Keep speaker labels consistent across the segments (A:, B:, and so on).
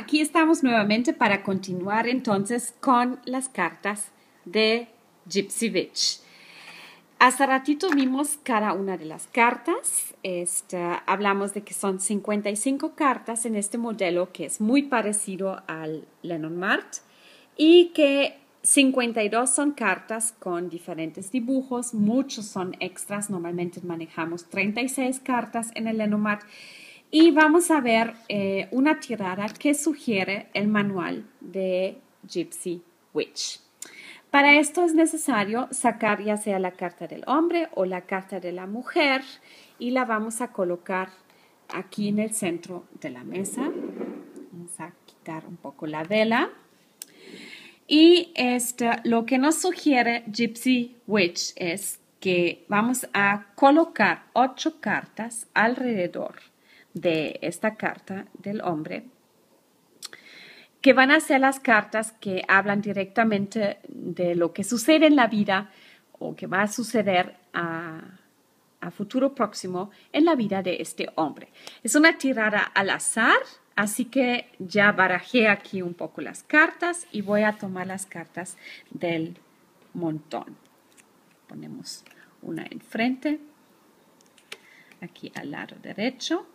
A: aquí estamos nuevamente para continuar entonces con las cartas de Gypsy Witch. Hasta ratito vimos cada una de las cartas. Hablamos de que son 55 cartas en este modelo que es muy parecido al Lenormand y que 52 son cartas con diferentes dibujos, muchos son extras, normalmente manejamos 36 cartas en el Lenormand. Y vamos a ver una tirada que sugiere el manual de Gypsy Witch. Para esto es necesario sacar ya sea la carta del hombre o la carta de la mujer y la vamos a colocar aquí en el centro de la mesa. Vamos a quitar un poco la vela. Y lo que nos sugiere Gypsy Witch es que vamos a colocar 8 cartas alrededor de esta carta del hombre, que van a ser las cartas que hablan directamente de lo que sucede en la vida o que va a suceder a futuro próximo en la vida de este hombre. Es una tirada al azar, así que ya barajé aquí un poco las cartas y voy a tomar las cartas del montón. Ponemos una enfrente, aquí al lado derecho.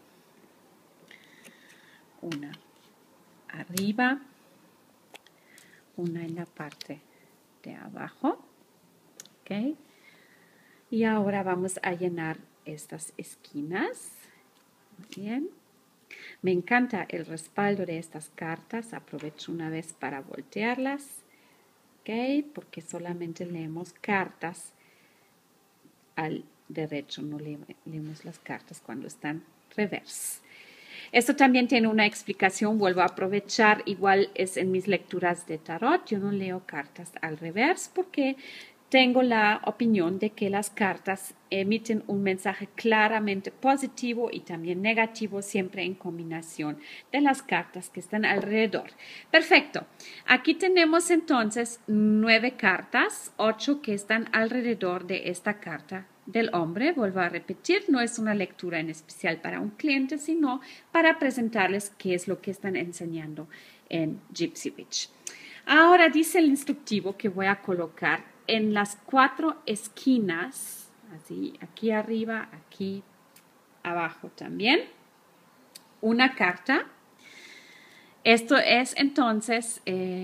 A: Una arriba, una en la parte de abajo, ¿ok? Y ahora vamos a llenar estas esquinas. Muy bien. Me encanta el respaldo de estas cartas, aprovecho una vez para voltearlas, ¿ok? Porque solamente leemos cartas al derecho, no leemos las cartas cuando están revés. Esto también tiene una explicación, vuelvo a aprovechar, igual es en mis lecturas de tarot, yo no leo cartas al revés porque tengo la opinión de que las cartas emiten un mensaje claramente positivo y también negativo, siempre en combinación de las cartas que están alrededor. Perfecto, aquí tenemos entonces 9 cartas, 8 que están alrededor de esta carta del hombre. Vuelvo a repetir, no es una lectura en especial para un cliente, sino para presentarles qué es lo que están enseñando en Gypsy Witch. Ahora dice el instructivo que voy a colocar en las 4 esquinas, así, aquí arriba, aquí abajo también, una carta. Esto es entonces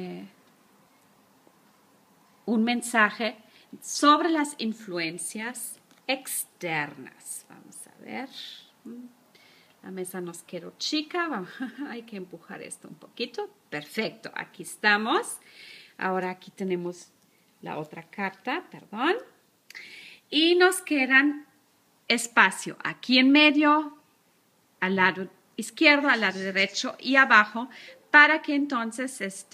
A: un mensaje sobre las influencias externas. Vamos a ver. La mesa nos quedó chica. Hay que empujar esto un poquito. Perfecto. Aquí estamos. Ahora aquí tenemos la otra carta. Perdón. Y nos quedan espacio aquí en medio, al lado izquierdo, al lado derecho y abajo, para que entonces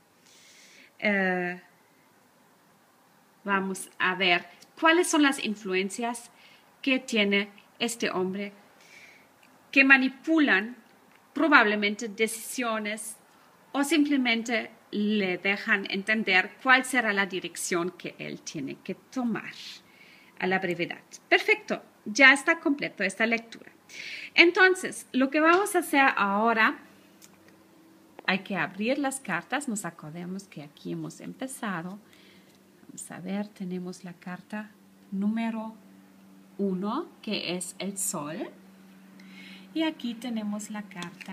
A: vamos a ver cuáles son las influencias que tiene este hombre que manipulan probablemente decisiones o simplemente le dejan entender cuál será la dirección que él tiene que tomar a la brevedad. Perfecto, ya está completo esta lectura. Entonces, lo que vamos a hacer ahora, hay que abrir las cartas. Nos acordemos que aquí hemos empezado. Vamos a ver, tenemos la carta número 1, que es el sol. Y aquí tenemos la carta,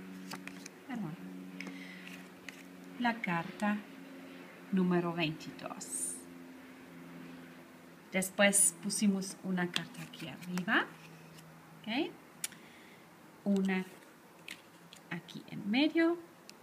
A: la carta número 22. Después pusimos una carta aquí arriba, ¿ok? Una aquí en medio.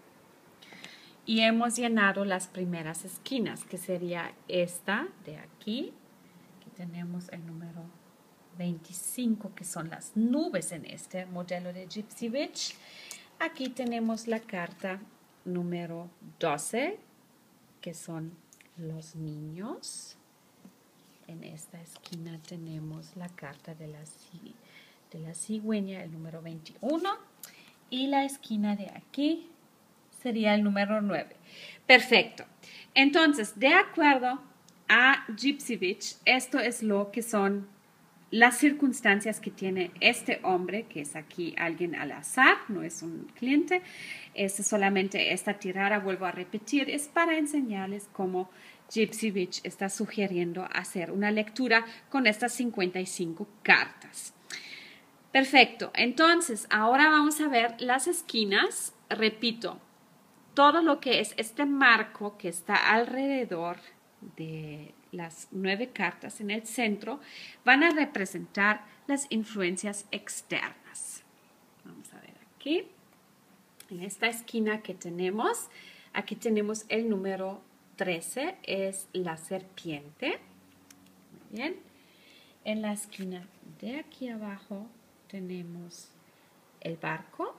A: Y hemos llenado las primeras esquinas, que sería esta de aquí. Aquí tenemos el número 25, que son las nubes en este modelo de Gypsy Witch. Aquí tenemos la carta número 12, que son los niños. En esta esquina tenemos la carta de la cigüeña, el número 21. Y la esquina de aquí sería el número 9. Perfecto. Entonces, de acuerdo a Gypsy Witch, esto es lo que son las circunstancias que tiene este hombre, que es aquí alguien al azar, no es un cliente, es solamente esta tirada, vuelvo a repetir, es para enseñarles cómo Gypsy Witch está sugiriendo hacer una lectura con estas 55 cartas. Perfecto, entonces ahora vamos a ver las esquinas. Repito, todo lo que es este marco que está alrededor de las 9 cartas en el centro van a representar las influencias externas. Vamos a ver aquí. En esta esquina que tenemos, aquí tenemos el número 13, es la serpiente. Muy bien. En la esquina de aquí abajo tenemos el barco.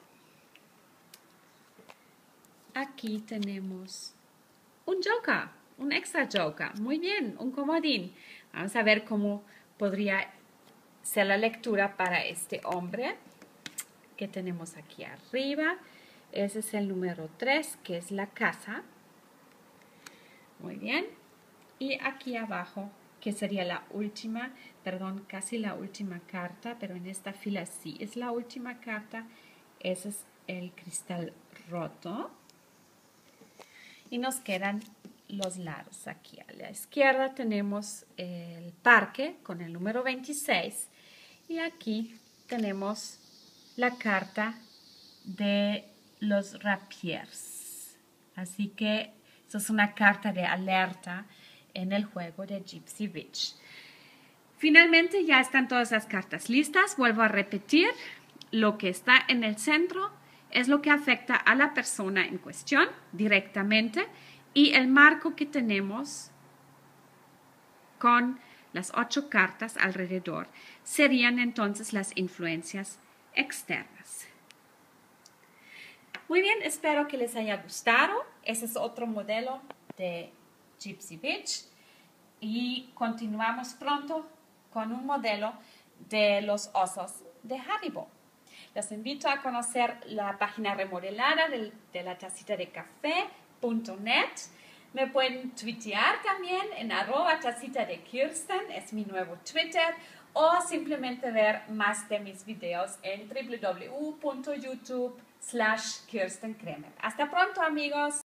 A: Aquí tenemos un joker, un extra joker. Muy bien, un comodín. Vamos a ver cómo podría ser la lectura para este hombre que tenemos aquí arriba. Ese es el número 3, que es la casa. Muy bien. Y aquí abajo, que sería la última, perdón, casi la última carta, pero en esta fila sí es la última carta. Ese es el cristal roto. Y nos quedan los lados. Aquí a la izquierda tenemos el parque con el número 26. Y aquí tenemos la carta de los rapiers. Así que eso es una carta de alerta en el juego de Gypsy Witch. Finalmente ya están todas las cartas listas. Vuelvo a repetir, lo que está en el centro es lo que afecta a la persona en cuestión directamente y el marco que tenemos con las 8 cartas alrededor serían entonces las influencias externas. Muy bien, espero que les haya gustado. Ese es otro modelo de Gypsy Witch y continuamos pronto con un modelo de los osos de Haribo. Los invito a conocer la página remodelada de la tacita de café.net. Me pueden tuitear también en @tacitadekirsten, es mi nuevo Twitter, o simplemente ver más de mis videos en www.youtube.com/KirstenKremer. Hasta pronto, amigos.